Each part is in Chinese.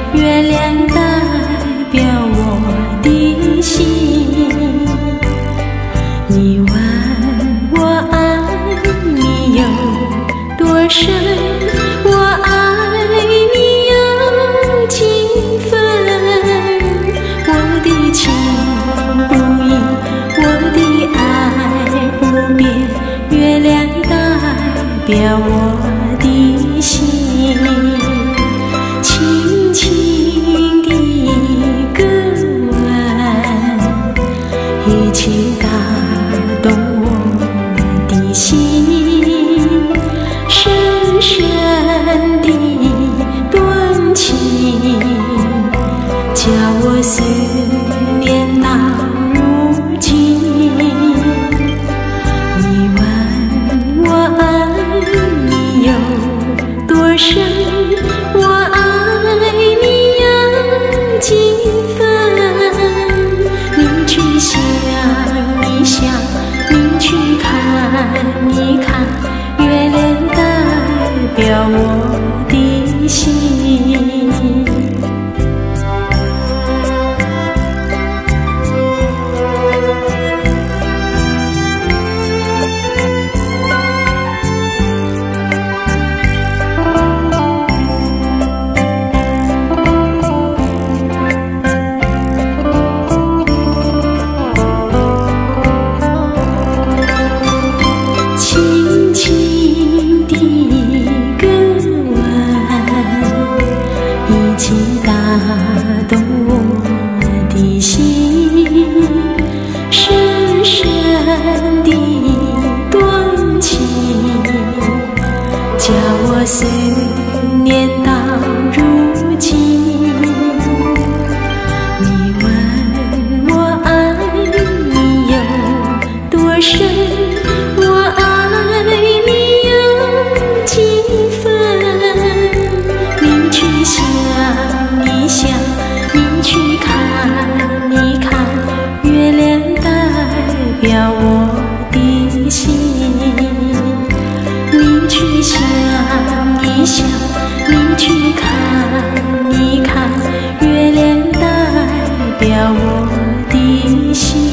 月亮代表我的心。你问我爱你有多深，我爱你有几分。我的情不移，我的爱不变，月亮代表我的心。轻轻的一个吻，一起打动我的心，深深的动情，叫我思念到如今。你问我爱你有多深，我爱你有几分。你去想一想，你去看一看，月亮代表我的心。思念到如今。你问我爱你有多深，我爱你有几分。你去想一想，你去看一看，月亮代表我的心。你去想一想，你去看一看，月亮代表我的心。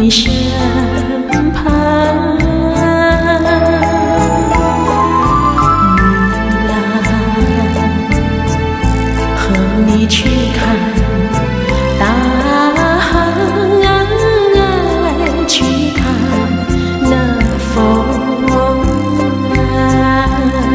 你身旁。女郎，和你去看大海，去看那风岸。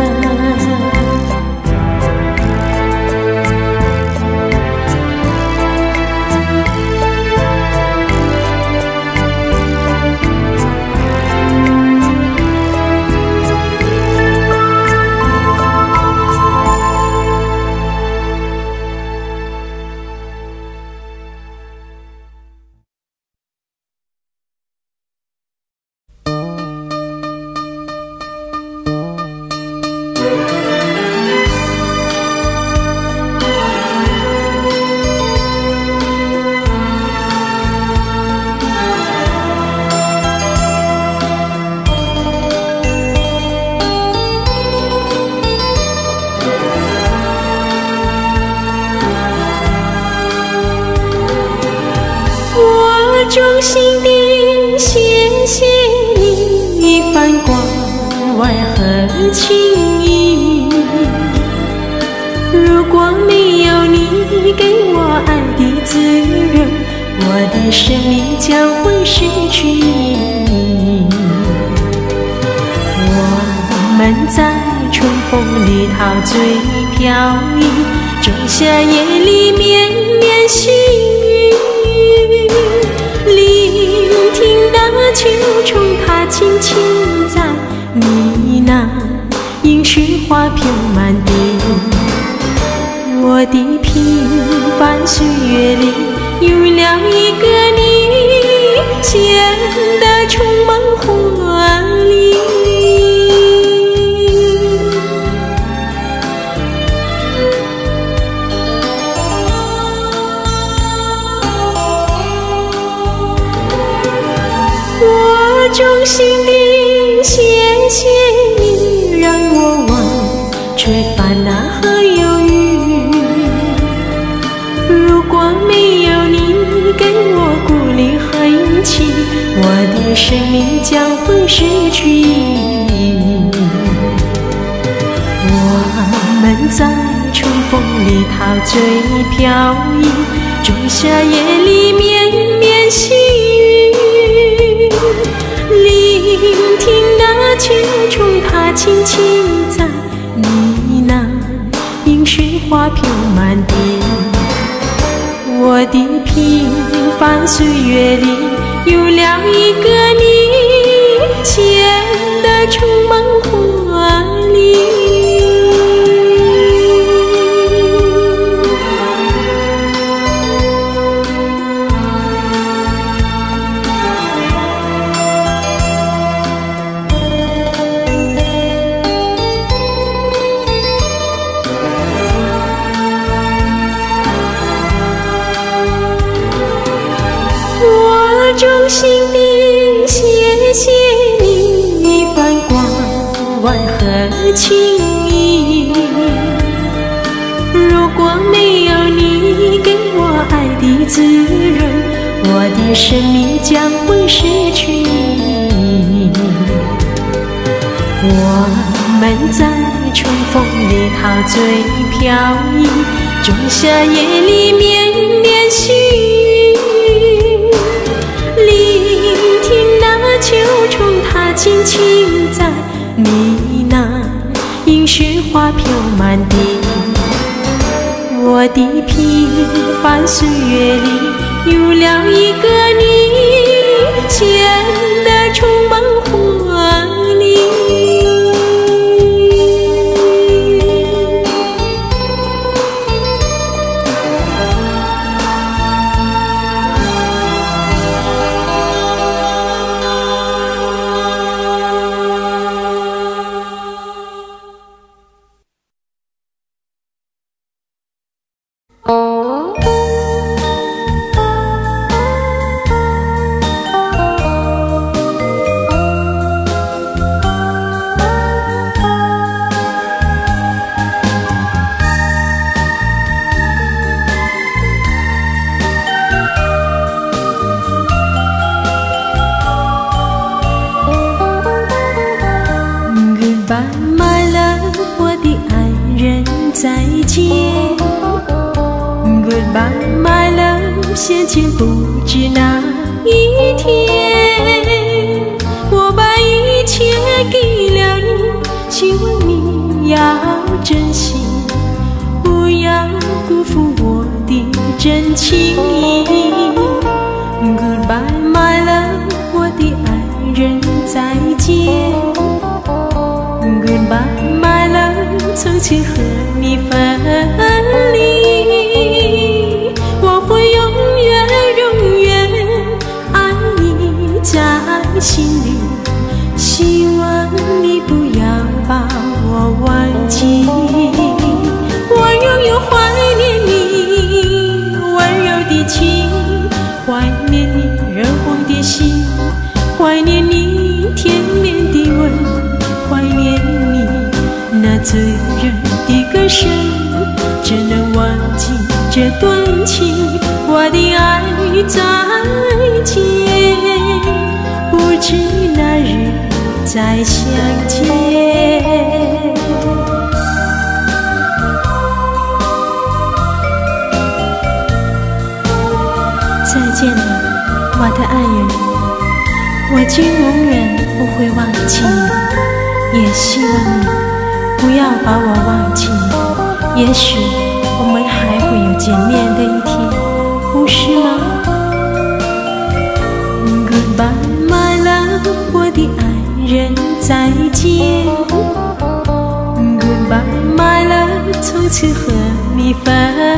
衷心地谢谢你，翻关外和情谊。如果没有你给我爱的滋润，我的生命将会失去意义。我们在春风里陶醉飘逸，仲夏夜里绵绵细雨。聆听那秋虫它轻轻在呢喃，应许花飘满地。我的平凡岁月里有了一个你，显得充满活力。我衷心地谢谢你，让我忘却烦恼和忧郁。如果没有你给我鼓励和勇气，我的生命将会失去意义。我们在春风里陶醉飘逸，仲夏夜里绵绵细雨。聆听那秋虫它轻轻在呢喃，应许花飘满地。我的平凡岁月里有了一个你，显得充满活力。我衷心地谢谢你，翻关外和情谊。如果没有你给我爱的滋润，我的生命将会失去意义。我们在春风里陶醉飘逸，仲夏夜里绵绵细雨。聆听那秋虫它轻轻在呢喃，应许花飘满地。我的平凡岁月里有了一个你，显得充满活力。 再见。Goodbye my love， 先前不知哪一天，我把一切给了你，希望你要珍惜，不要辜负我的真情。Goodbye my love， 我的爱人再见。Goodbye my love， 从此和你分离，我会永远永远爱你在心里，希望你不要把我忘记。我永远怀念你温柔的情，怀念你热红的心，怀念你甜绵的吻，怀念你那醉人的歌声，只能忘记这段情，我的爱再见，不知哪日再相见。再见了，我的爱人，我竟永远不会忘记你，也希望你不要把我忘记，也许我们还会有见面的一天，不是吗？ Goodbye my love， 我的爱人再见。 Goodbye my love， 从此和你分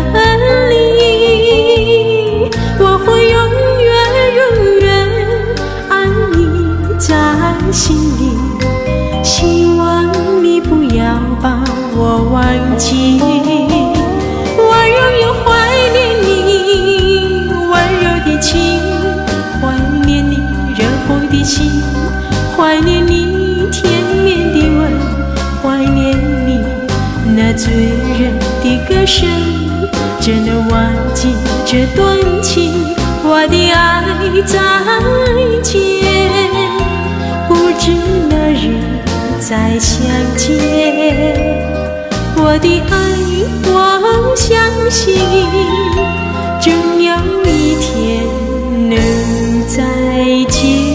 离，我会永远永远爱你在心里，希望你不要把我忘记。我永远怀念你温柔的情，怀念你热红的心，怀念你甜绵的吻，怀念你那醉人的歌声，只能忘记这段情，我的爱再见，不知哪日再相见。我的爱，我相信终有一天能再见。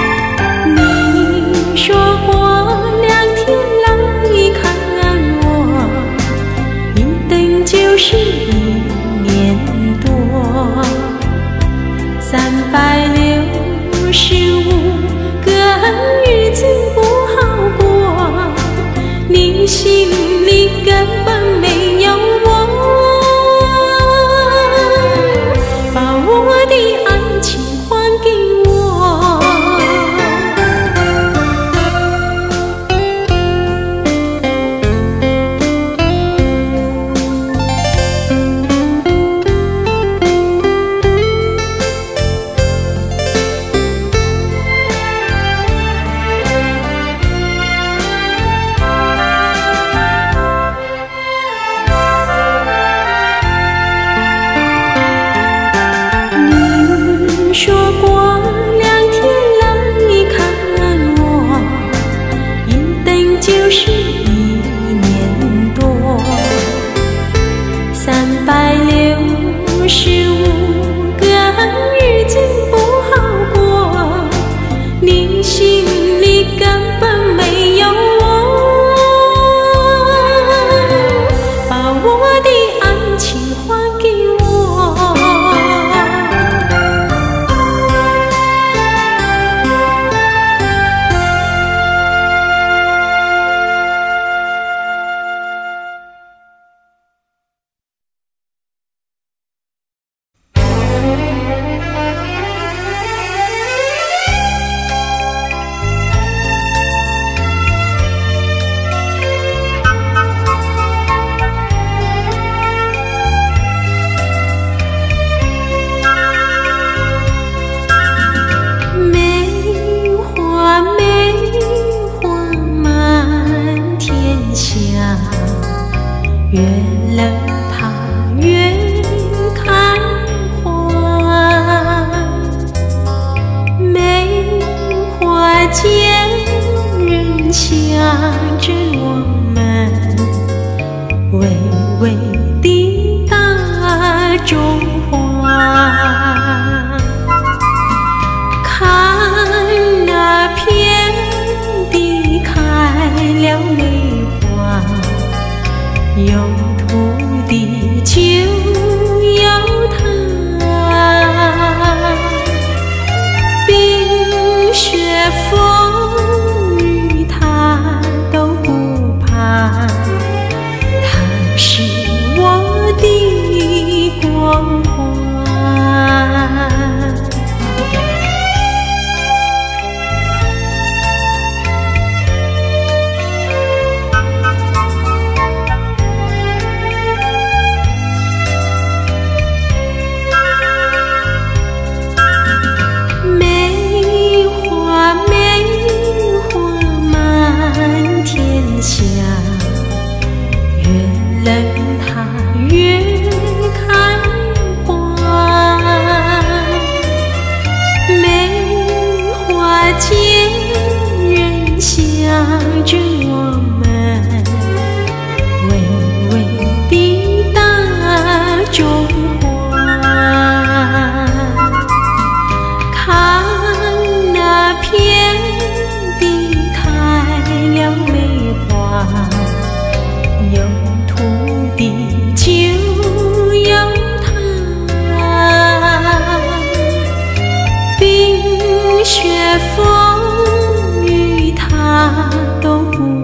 你说过2天来看我， 365个日子不好过，你心里根本没有我，把我的爱情还给我。说过2天来看我，一等就是1年多。365个日子不好过，你心里根本没有我，把我的爱情还给我。越冷它越开花，梅花间人想着我们，微微的大中华。看那片地开了梅花，有土地就有它，冰雪风雨它都不怕，它是我的光环。下越冷它越开花，梅花间人想着我们，微微的大中华。看那片地开了梅花，有土地就有它，冰雪风雨它都不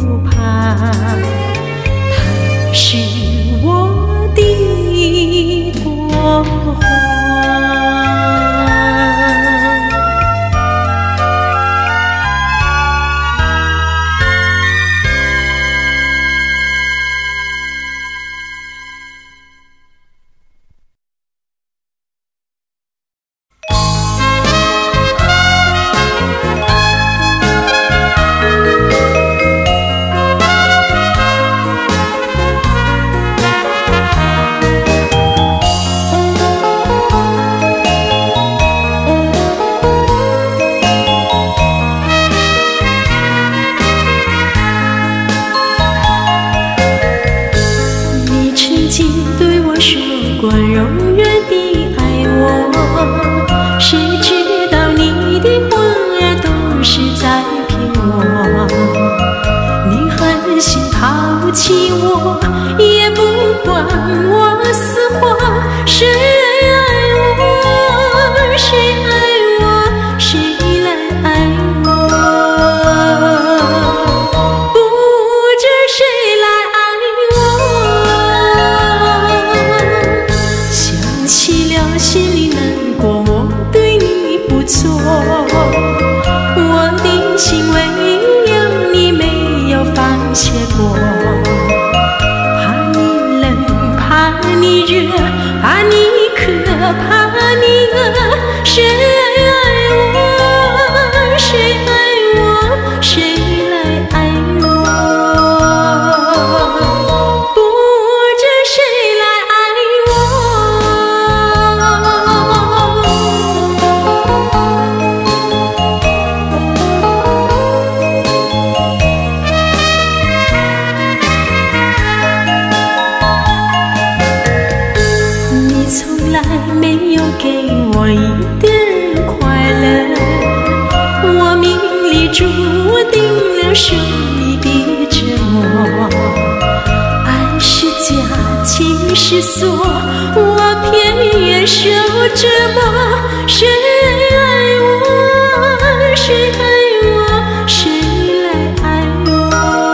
快乐。我命里注定了受你的折磨，爱是假，情是锁，我偏受折磨。谁爱我？谁爱我？谁来爱我？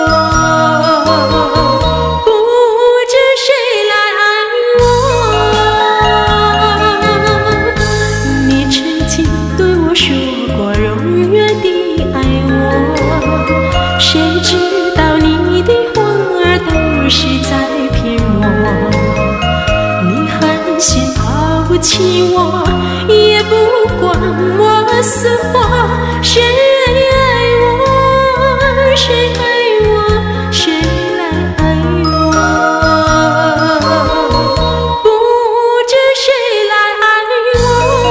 不知谁来爱我。你曾经对我说过永远的爱我，谁知道你的话儿都是在骗我。你狠心抛弃我，也不管我死活。谁爱我？谁爱我？谁来爱我？不知谁来爱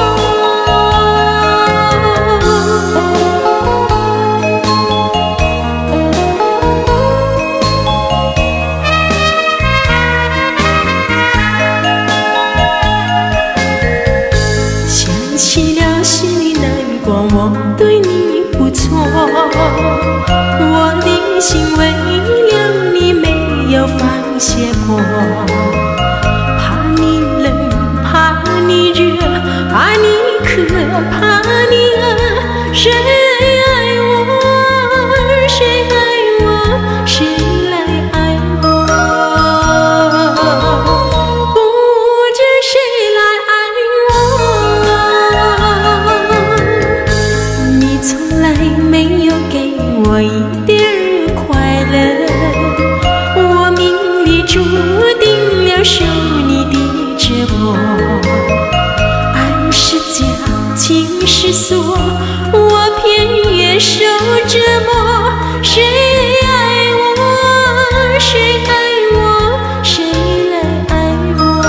想起了心里难过，我对你不错，我的心为了你没有放下过。怕你冷，怕你热，怕你渴，怕你饿。谁爱我？谁爱我？谁来爱我？不知谁来爱我。你从来没有给我一点儿快乐，我命里注定了受你的折磨。爱是假，情是锁，我偏受折磨。谁爱我？谁爱我？谁来爱我？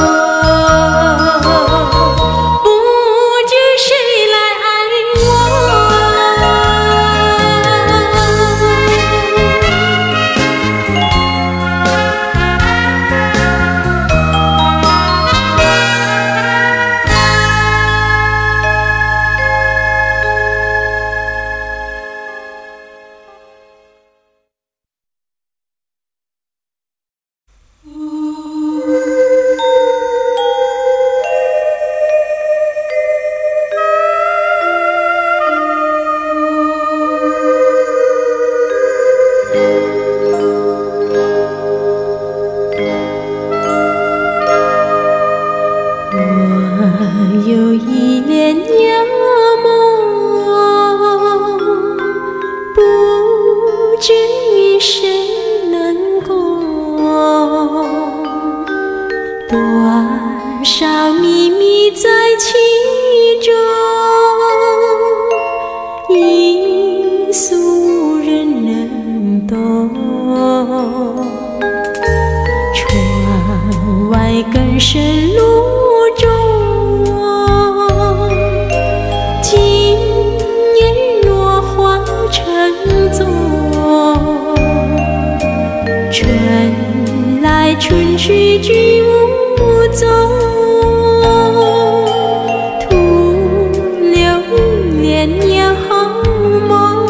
不知谁来爱我。我有一帘幽梦，不知与谁能共，多少秘密在其中，因素无人能懂。窗外更深路中，今夜落花成踪。春来春去君无踪，徒留恋遥梦。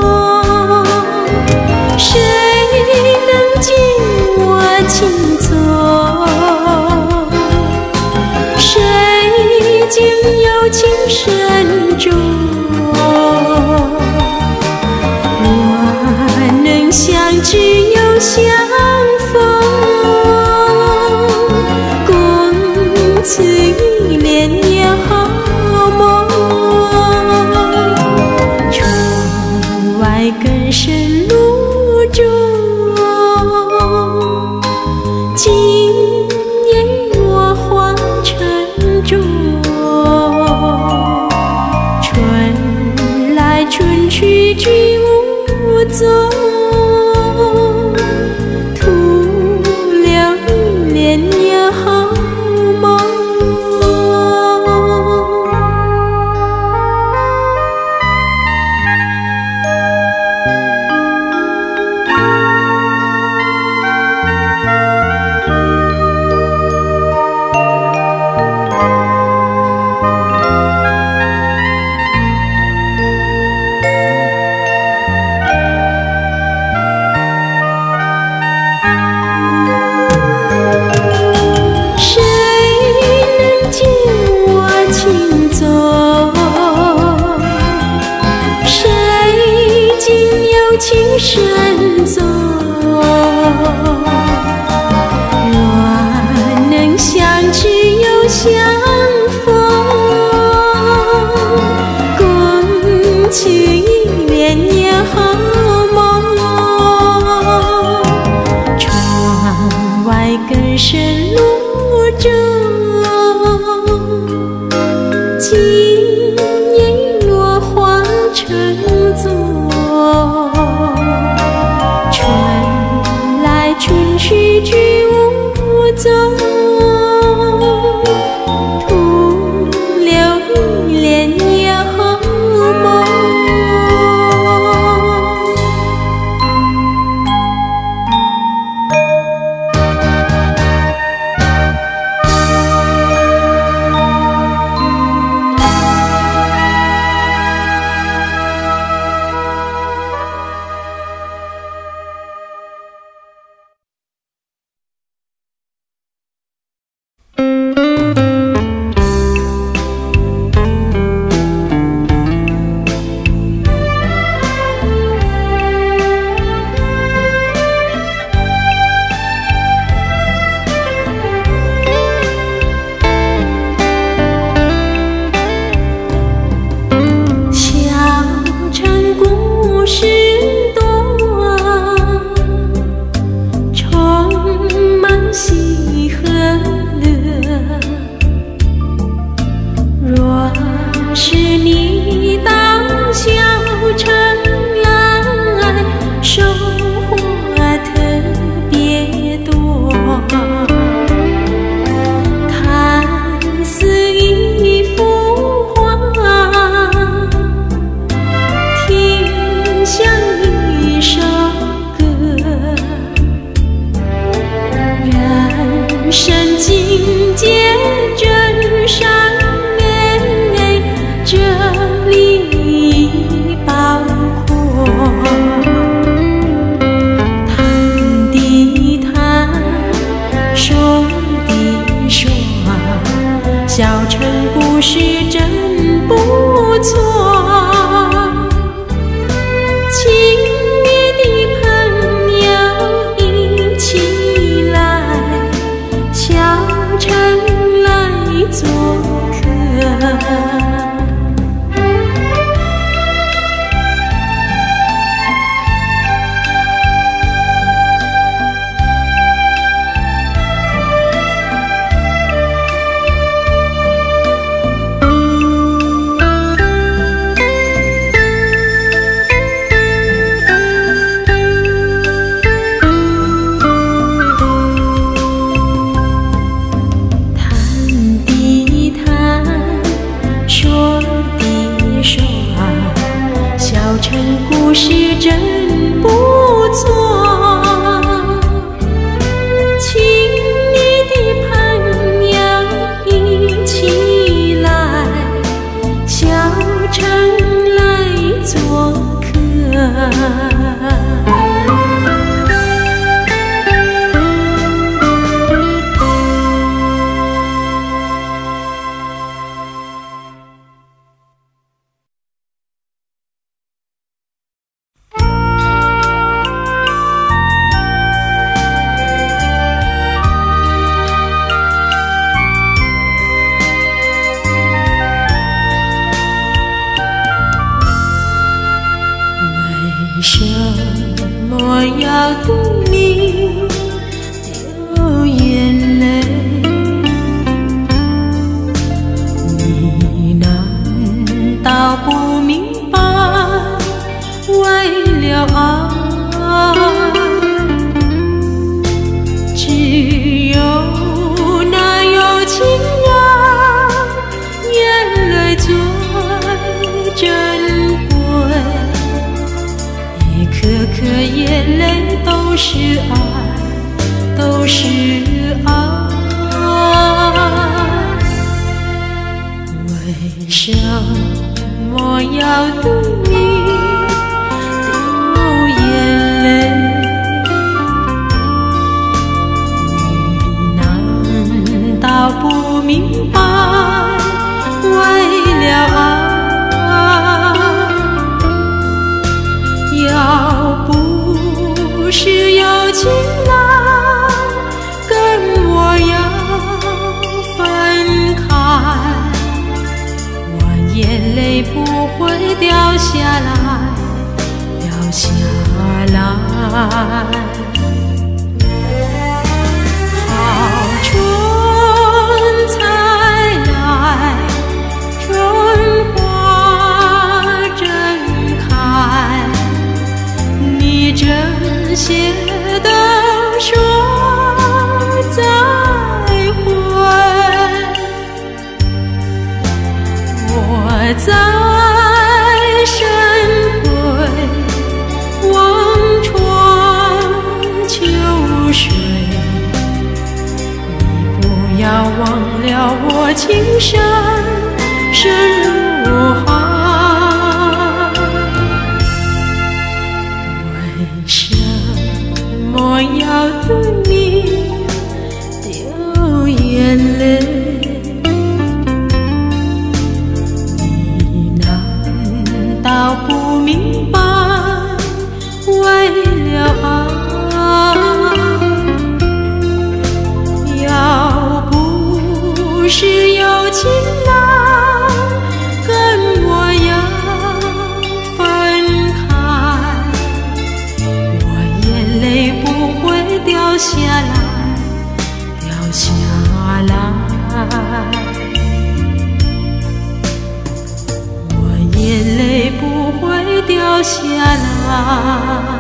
谁能解我情错？谁经有情深重？我能想，只有相逢，共此一帘遥梦。窗外更深路中，今夜落花成踪。春来春去君无踪， 人生路中，今夜落花成作，春来春去去无踪，徒留一帘幽梦。小城故事真不错，亲密的朋友一起来，小城来做客。故事真不错，亲密的朋友一起来，小城来做客。为什么要对你流眼泪？你难道不明白？为了爱，只有那友情让眼泪最珍贵。一颗颗眼泪都是爱，都是爱。为什么要对你流眼泪？你难道不明白？为了爱，要不是有情郎跟我要分开，我眼泪不会掉下来，掉下来。好忘了我情深深如海。为什么要对你流眼泪？你难道不明白？为了爱，要不是有情郎跟我要分开，我眼泪不会掉下来，掉下来。我眼泪不会掉下来。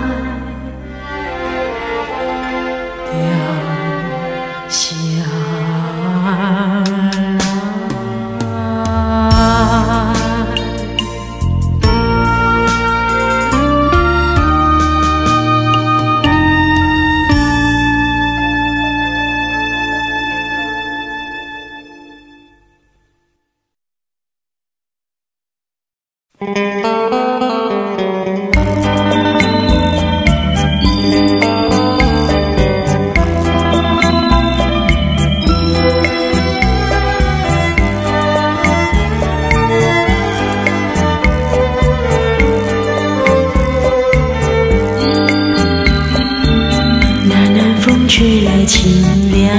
吹来清凉，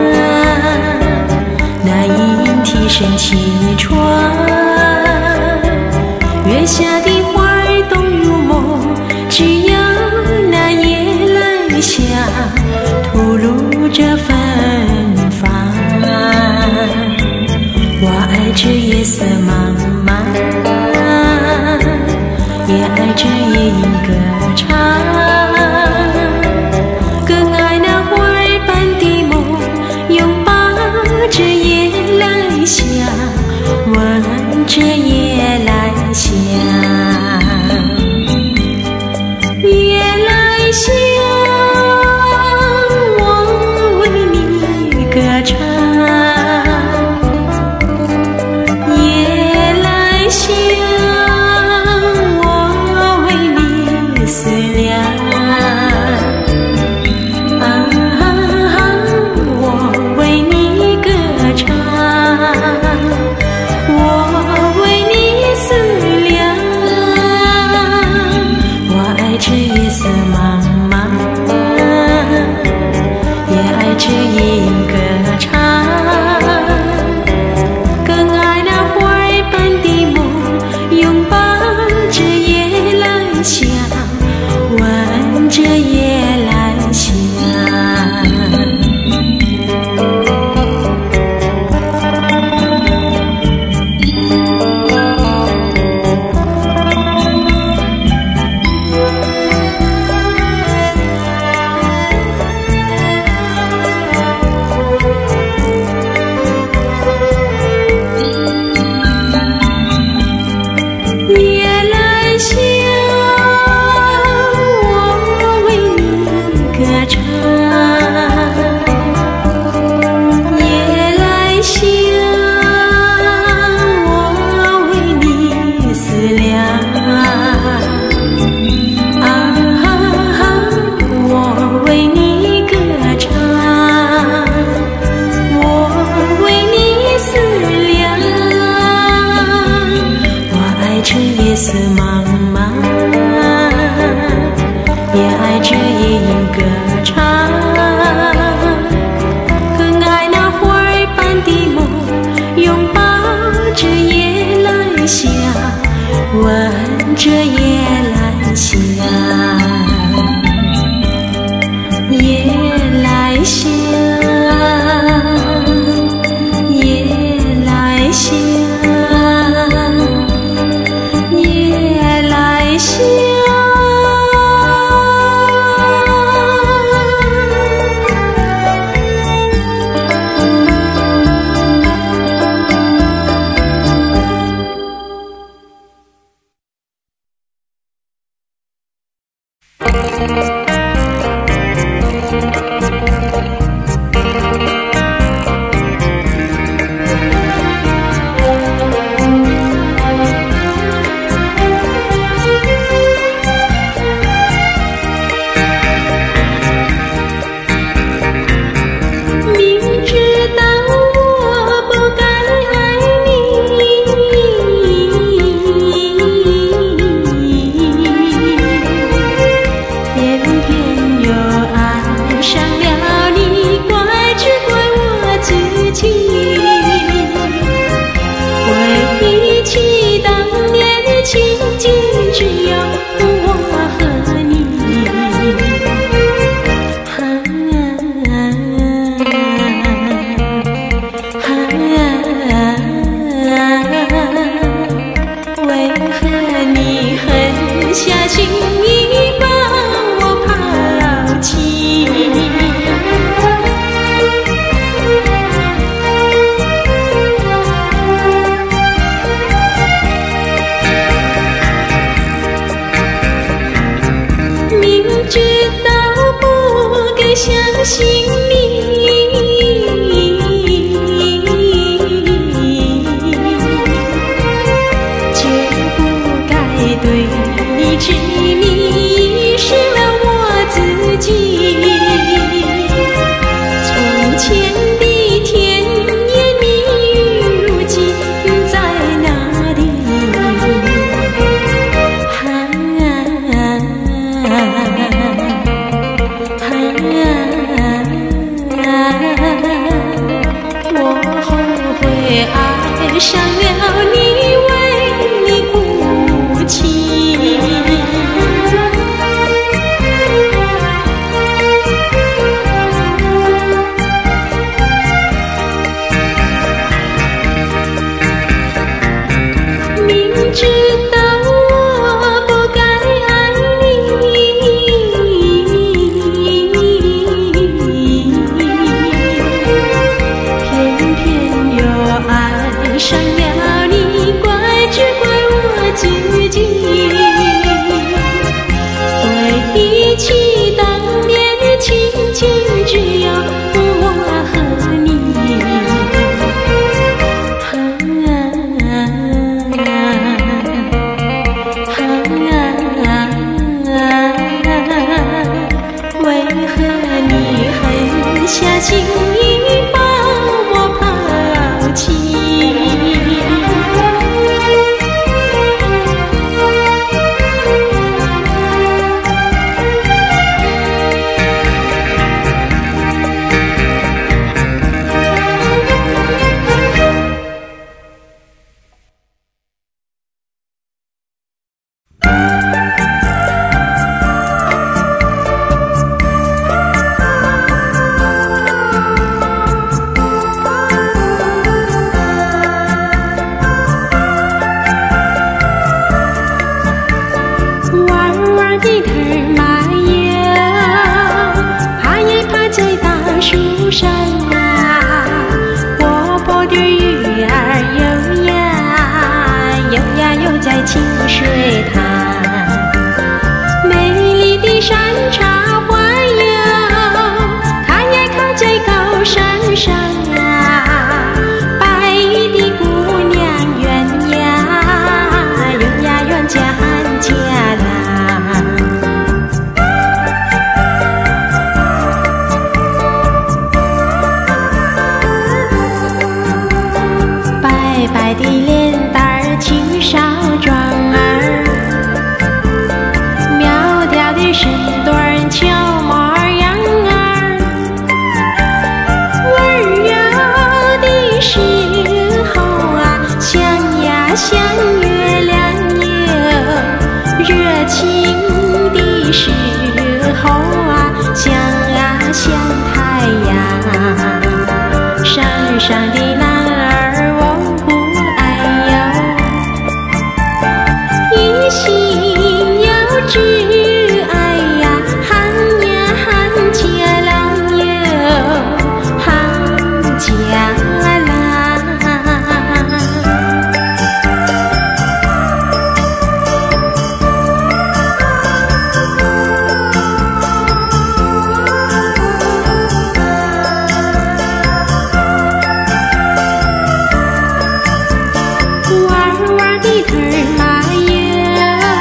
那莺啼声起床，月下的花儿动如梦，只要那夜来香吐露着芬芳。我爱这夜色茫茫，也爱这夜莺歌唱。这夜来香，闻着夜来香，夜来香，我为你歌唱。夜来香，我为你思量。这夜色茫茫，也爱这夜莺歌唱，更爱那花儿般的梦，拥抱着夜来香，闻着夜来香。夜色茫茫，也爱这夜莺歌唱，更爱那花儿般的梦，拥抱着夜来香，闻着夜来香。夜来香，夜来香。 心意把我抛弃。明知道不该相信你，就不该对你执迷，失了我自己。从前的甜言蜜语，如今在哪里？我后悔爱上了你，为你哭泣。明知道我不该爱你，偏偏又爱上了你，只怪我自己。回忆起当年情景，只有我和你。为何你狠下心意把我抛弃？弯弯的藤蔓呀，爬呀爬在大树上啊，活泼的鱼儿游呀游在清水滩，美丽的山茶花呀，开呀开在高山上啊，白衣的姑娘远呀远家啦。白白的脸蛋儿，青少壮儿，苗条的身段儿，俏模样儿，温柔的时候啊，像呀像月亮哟，热情的时候啊，像呀像太阳，山上的男儿我不爱哟，一心要只爱呀，喊家郎哟，喊家郎。弯弯的藤蔓呀，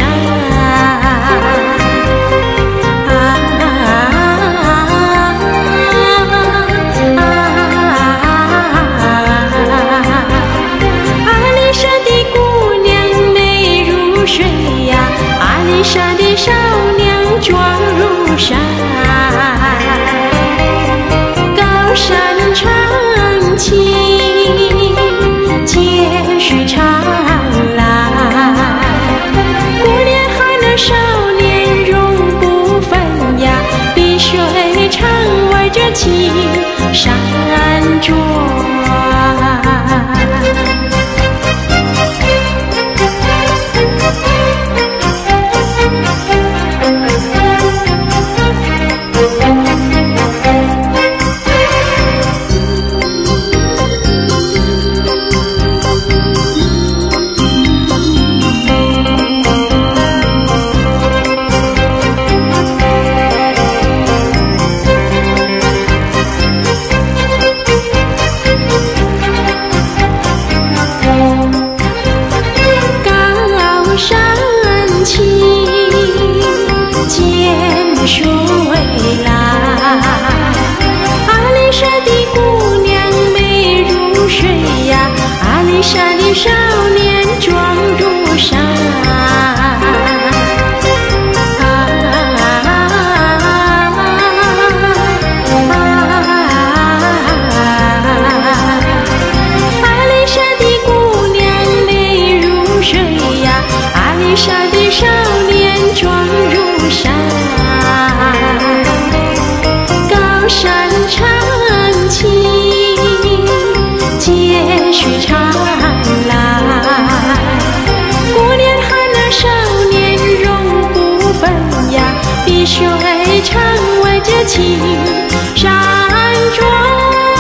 山庄。少年壮如山，阿里山的姑娘美如水呀，阿里山的少年壮如山，高山长青，接续长。碧水长围着青山庄。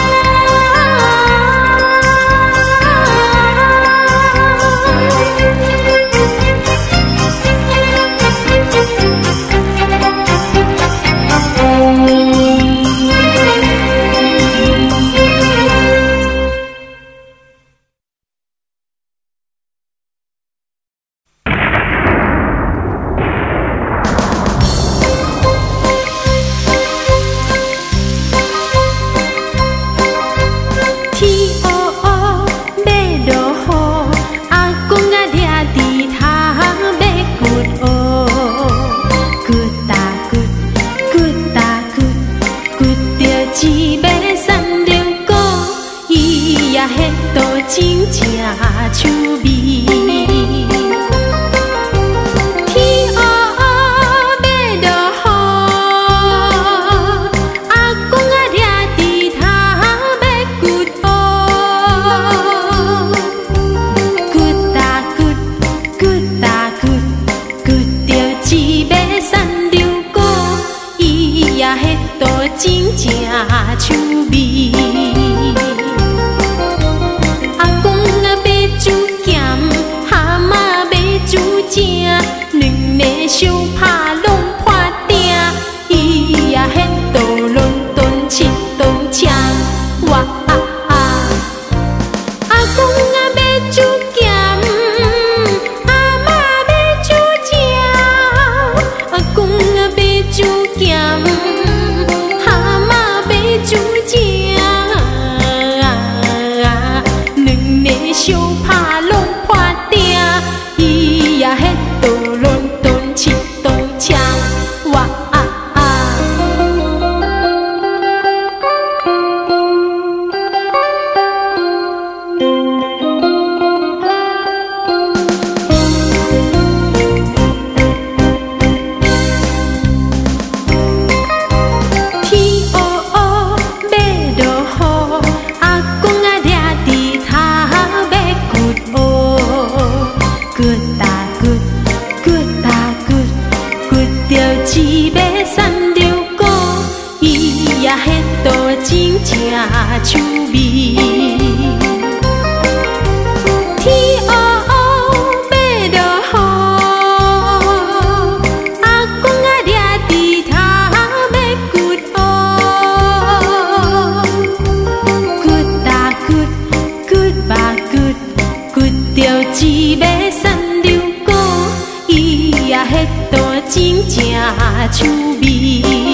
真正趣味，天黑黑要落雨，阿公啊抓伫头要骨乌，骨打骨，骨打骨，骨着一尾三流果，伊也迄道真正趣味。两个相拍拢破鼎，伊也迄道伦敦七顿枪，哇！阿公啊要煮咸，阿嬷要煮椒，阿公啊要煮咸，阿嬷要煮椒，两个相拍拢破鼎，伊也迄道伦敦七顿枪，哇！天黑黑要落雨，阿公啊抓伫头要骨乌，骨打骨，骨打骨，骨着一尾三流果，伊也迄道真正趣味。天黑黑要落雨，阿公啊抓伫头要骨乌，骨打骨，骨把骨，骨着一尾三流果，伊迄段真正趣味。